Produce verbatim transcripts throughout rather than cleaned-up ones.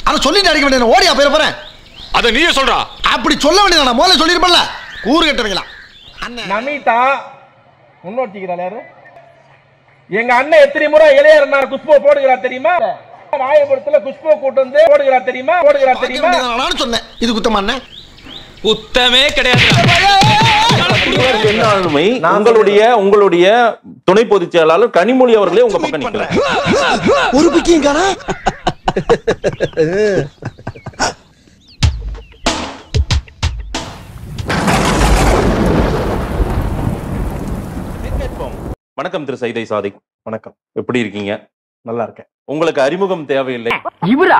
அத சொல்லிட்டு அடிக்க வேண்டியது ஓடியா போயிட போறேன். அத நீயே சொல்றா. அப்படி சொல்ல வேண்டியது நான் முதல்ல சொல்லிருப்பேன்ல. கூறு கட்டவங்களா நமிதா முன்னோட்டிக்கிறாள் யாரு? எங்க அண்ணன் எத்தனை முறை இளையர் நான் குஷ்பு போடுகிறா தெரியுமா? ராயபுரத்துல குஷ்பு கூட்டு வந்து போடுகிறா தெரியுமா? போடுகிறா தெரியுமா? நான் சொன்னேன் இது குத்தமா அண்ணன். குத்தமே கிடையாது. பெண்ணாளுமை உங்களுடைய உங்களுடைய துணை பொதுச் செயலாளர் கனிமொழி அவர்களே உங்க பக்கம் நிற்கிறார். ஒரு பிக்கிங்காரா? வணக்கம் திரு சைதை சாதிக். வணக்கம். எப்படி இருக்கீங்க? நல்லா இருக்கேன். உங்களுக்கு அறிமுகம் தேவையில்லை. இவரா?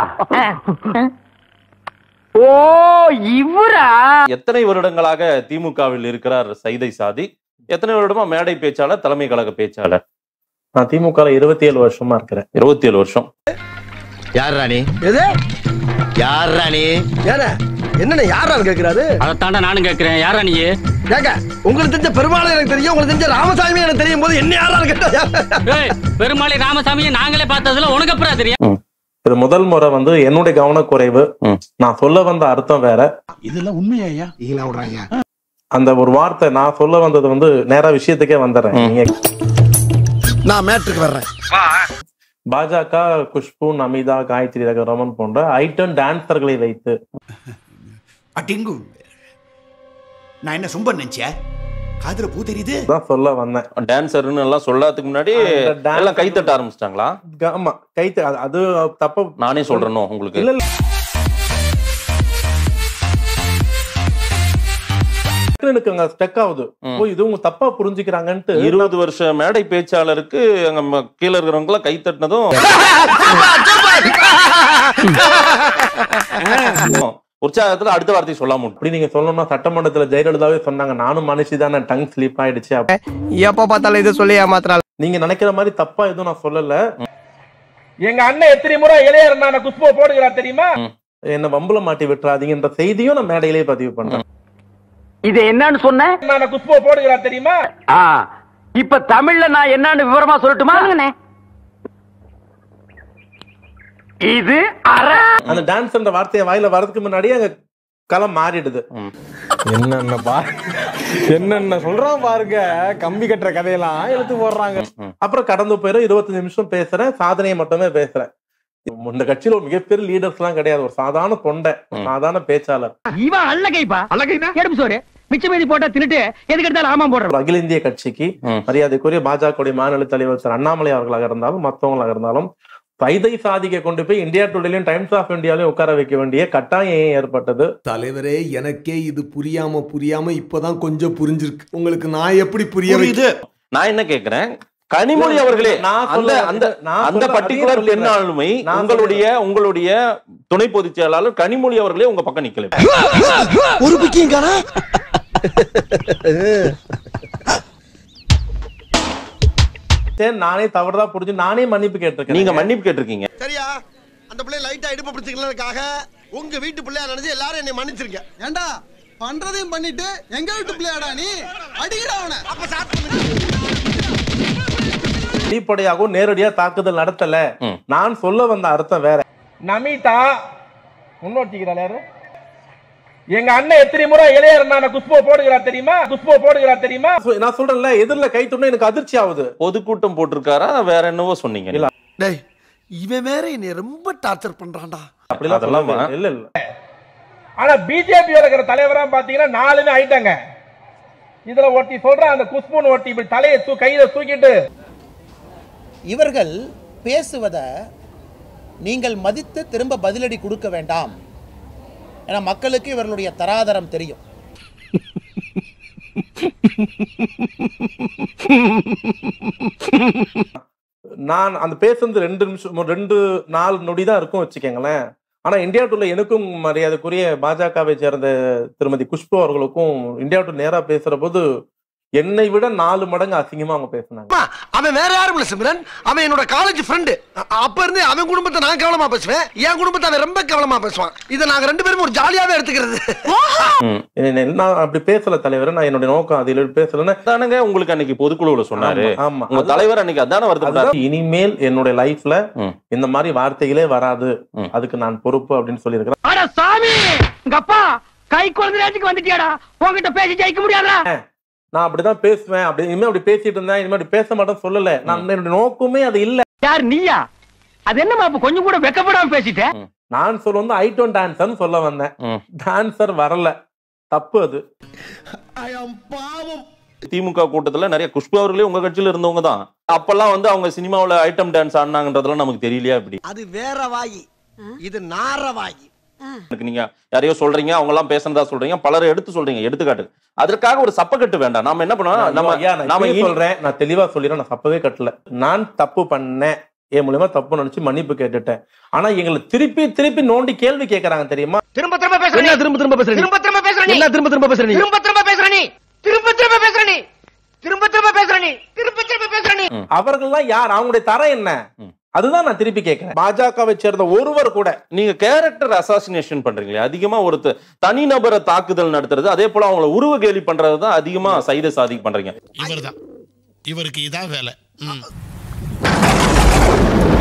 ஓ இவரா? எத்தனை வருடங்களாக திமுகவில் இருக்கிறார் சைதை சாதிக்? எத்தனை வருடமா மேடை பேச்சாளர், தலைமை கழக பேச்சாளர்? நான் திமுக இருபத்தி ஏழு வருஷமா இருக்கிறேன். இருபத்தி ஏழு வருஷம். யார் ராணி? எது யார் ராணி? யார என்ன யாரான்னு கேக்குறாரு? அதைத்தாண்டா நானும் கேட்கிறேன். யாரா நீ? கேக்க உங்களுக்கு தெரிஞ்ச பெருமாள் எனக்கு தெரியும், உங்களுக்கு தெரிஞ்ச ராமசாமி எனக்கு தெரியும் போது என்ன யாரான்னு கேட்டா? பெருமாளை ராமசாமியை நாங்களே பார்த்ததுல உனக்கு அப்புறம் தெரியும். இது முதல் முறை வந்து என்னுடைய கவனக்குறைவு. நான் சொல்ல வந்த அர்த்தம் வேற. இதெல்லாம் உண்மையா? ஈங்களா விடுறாங்க. அந்த ஒரு வார்த்தை நான் சொல்ல வந்தது வந்து நேரா விஷயத்துக்கே வந்துடுறேன். நீங்க நான் மேட்ருக்கு வர்றேன். பாஜக குஷ்பு, நமிதா, காயத்ரி ரகுராமன் போன்ற ஐட்டம் டான்சர்களை வைத்து அட்டிங்கு நான் என்ன சும்ப நினைச்சேன். காதுல பூ தெரியுது தான் சொல்ல வந்தேன். டான்சர்னு எல்லாம் சொல்லாததுக்கு முன்னாடி எல்லாம் கை தட்ட ஆரம்பிச்சிட்டாங்களா? ஆமா, கை அது தப்ப நானே சொல்றேனோ உங்களுக்கு? இல்ல இல்ல, எனக்கு அங்க ஸ்டக் ஆகுது. ஓ இது உங்க தப்பா புரிஞ்சுக்கிறாங்கன்ட்டு. இருபது வருஷ மேடை பேச்சாளருக்கு அங்க கீழ இருக்கிறவங்கள கை தட்டினதும் உற்சாகத்துல அடுத்த வார்த்தை சொல்லாம அப்படி நீங்க சொல்லணும்னா சட்டமன்றத்துல ஜெயலலிதாவே சொன்னாங்க, நானும் மனுஷிதான், டங் ஸ்லிப் ஆயிடுச்சு. எப்ப பார்த்தாலும் இதை சொல்லி ஏமாத்துறாள். நீங்க நினைக்கிற மாதிரி தப்பா எதுவும் நான் சொல்லல. எங்க அண்ணன் எத்தனை முறை இளையர் நான் குஷ்பு போடுகிறா தெரியுமா? என்ன வம்புல மாட்டி விட்டுறாதீங்கன்ற செய்தியும் நான் மேடையிலேயே பதிவு பண்றேன். இது என்னன்னு சொன்ன? நான் குஷ்பு போடுகிறா தெரியுமா? இப்ப தமிழ்ல நான் என்னன்னு விவரமா சொல்லட்டுமா? இது அந்த டான்ஸ் வார்த்தையை வாயில வரதுக்கு முன்னாடியே அங்க களம் மாறிடுது. என்னென்ன பா என்னென்ன சொல்றான் பாருங்க, கம்பி கட்டுற கதையெல்லாம் எடுத்து போடுறாங்க. அப்புறம் கடந்து போயிடும். இருபத்தஞ்சு நிமிஷம் பேசுறேன், சாதனையை மட்டுமே பேசுறேன். இந்த கட்சியில ஒரு மிகப்பெரிய லீடர்ஸ் எல்லாம் கிடையாது, ஒரு சாதாரண தொண்டை, சாதாரண பேச்சாளர். இவன் அல்லகைப்பா, அல்லகைனா எடுப்பு சோறு மிச்ச மீதி போட்டா தின்னுட்டு எதுக்கு எடுத்தாலும் ஆமா போடுற. அகில இந்திய கட்சிக்கு மரியாதைக்குரிய பாஜக மாநில தலைவர் திரு அண்ணாமலை அவர்களாக இருந்தாலும் மற்றவங்களாக இருந்தாலும் சைதை சாதிக்க கொண்டு போய் இந்தியா டுடேலையும் டைம்ஸ் ஆஃப் இந்தியாலையும் உட்கார வைக்க வேண்டிய கட்டாயம் ஏன் ஏற்பட்டது? தலைவரே, எனக்கே இது புரியாம புரியாம இப்பதான் கொஞ்சம் புரிஞ்சிருக்கு. உங்களுக்கு நான் எப்படி புரியுது? நான் என்ன கேக்குறேன், கனிமொழி அவர்களே, அந்த அந்த அந்த பர்டிகுலர் பெண் ஆளுமை உங்களுடைய உங்களுடைய துணை பொதுச் செயலாளர் கனிமொழி அவர்களே உங்க பக்கம் நிக்கல. ஒரு பிக்கிங்காரா? நானே தவறுதா புரிஞ்சு நானே மன்னிப்பு கேட்டிருக்கேன். நீங்க மன்னிப்பு கேட்டிருக்கீங்க. சரியா? அந்த பிள்ளை லைட்டா இடுப்பு பிடிச்சிக்கிறதுக்காக உங்க வீட்டு பிள்ளையா நினைச்சு எல்லாரும் என்னை மன்னிச்சிருக்கேன். ஏண்டா பண்றதையும் பண்ணிட்டு எங்க வீட்டு பிள்ளையாடா நீ? அடிக்கடா அவனை. அப்ப சாத் வெளிப்படையாகவும் நேரடியா தாக்குதல் நடத்தல. நான் சொல்ல வந்த அர்த்தம் வேற. நமிதா முன்னோட்டிக்கிறாள் யாரு? எங்க அண்ணன் எத்தனை முறை இளையர் நான் குஷ்பு போடுகிறா தெரியுமா? குஷ்பு போடுகிறா தெரியுமா? நான் சொல்றேன்ல, எதிரில கை தொட்டா எனக்கு அதிர்ச்சி ஆகுது. பொதுக்கூட்டம் போட்டிருக்காரா, வேற என்னவோ சொன்னீங்க. இல்ல டேய், இவன் வேற என்னை ரொம்ப டார்ச்சர் பண்றான்டா. அப்படிலாம் இல்ல இல்ல. ஆனா பிஜேபி இருக்கிற தலைவரா பாத்தீங்கன்னா நாலுமே ஆயிட்டாங்க. இதுல ஒட்டி சொல்ற அந்த குஷ்புன்னு ஒட்டி இப்படி தலையை தூ கையில தூக்கிட்டு இவர்கள் பேசுவதை நீங்கள் மதித்து திரும்ப பதிலடி கொடுக்க வேண்டாம். ஏன்னா மக்களுக்கு இவர்களுடைய தராதரம் தெரியும். நான் அந்த பேசுறது ரெண்டு நிமிஷம் ரெண்டு நாலு நொடி தான் இருக்கும் வச்சுக்கோங்களேன். ஆனா இந்தியா டுல எனக்கும் மரியாதைக்குரிய பாஜகவை சேர்ந்த திருமதி குஷ்பு அவர்களுக்கும் இந்தியா டு நேரா பேசுற போது என்னை விட நாலு மடங்கு அசிங்கமா அவங்க பேசினாங்க. அவன் வேற யாரும் இல்ல சிம்ரன், அவன் என்னோட காலேஜ் ஃப்ரெண்டு. அப்ப இருந்து அவன் குடும்பத்தை நான் கவனமா பேசுவேன், என் குடும்பத்தை அவன் ரொம்ப கவனமா பேசுவான். இதை நாங்க ரெண்டு பேரும் ஒரு ஜாலியாவே எடுத்துக்கிறது. நான் அப்படி பேசல தலைவர், நான் என்னோட நோக்கம் அதில் பேசலன்னு தானங்க உங்களுக்கு அன்னைக்கு பொதுக்குழுல சொன்னாரு. ஆமா, உங்க தலைவர் அன்னைக்கு அதான வருது. இனிமேல் என்னுடைய லைஃப்ல இந்த மாதிரி வார்த்தைகளே வராது, அதுக்கு நான் பொறுப்பு அப்படின்னு சொல்லி இருக்கிறேன். அட சாமி, உங்க அப்பா கை குழந்தைக்கு வந்துட்டியாடா, உங்ககிட்ட பேசி ஜெயிக்க முடியாதா? நான் அப்படிதான் பேசுவேன், அப்படி இனிமே அப்படி பேசிட்டு இருந்தேன், இனிமே அப்படி பேச மாட்டேன் சொல்லல. நான் என்னோட நோக்கமே அது இல்ல. யார் நீயா? அது என்னமா அப்ப கொஞ்சம் கூட வெக்கப்படாம பேசிட்டேன். நான் சொல்ல வந்து ஐ டோன்ட் டான்சர்னு சொல்ல வந்தேன், டான்சர் வரல, தப்பு அது. திமுக கூட்டத்துல நிறைய குஷ்பு அவர்களே உங்க கட்சியில இருந்தவங்க தான். அப்பெல்லாம் வந்து அவங்க சினிமாவுல ஐட்டம் டான்ஸ் ஆடினாங்கன்றதெல்லாம் நமக்கு தெரியலையா? இப்படி அது வேற வாயி, இது நார வாயி. நீங்க யாரையோ சொல்றீங்க, அவங்க எல்லாம் பேசுறதா சொல்றீங்க, பலரை எடுத்து சொல்றீங்க, எடுத்துக்காட்டு. அதற்காக ஒரு சப்ப கட்டு வேண்டாம். நாம என்ன பண்ணோம், நம்ம நாம சொல்றேன், நான் தெளிவா சொல்லிடுறேன், நான் சப்பவே கட்டல. நான் தப்பு பண்ணேன், என் மூலமா தப்பு நினைச்சு மன்னிப்பு கேட்டுட்டேன். ஆனா எங்களை திருப்பி திருப்பி நோண்டி கேள்வி கேட்கறாங்க தெரியுமா? திரும்ப திரும்ப பேசுறீங்க, திரும்ப திரும்ப பேசுறீங்க, திரும்ப திரும்ப பேசுறீங்க, என்ன திரும்ப திரும்ப பேசுறீங்க, திரும்ப திரும்ப பேசுறீங்க, திரும்ப திரும்ப பேசுறீங்க, திரும்ப திரும்ப பேசுறீங்க, திரும்ப திரும்ப பேசுறீங்க. அவர்கள்லாம் யார்? அவங்களுடைய தரம் என்ன? அதுதான் நான் திருப்பி கேட்கிறேன். பாஜகவை சேர்ந்த ஒருவர் கூட நீங்க கேரக்டர் அசாசினேஷன் பண்றீங்களே அதிகமா, ஒரு தனிநபரை தாக்குதல் நடத்துறது, அதே போல அவங்கள உருவ கேலி பண்றதுதான் அதிகமா சைத சாதிக்கு பண்றீங்க. இவர்தான், இவருக்கு இதான் வேலை.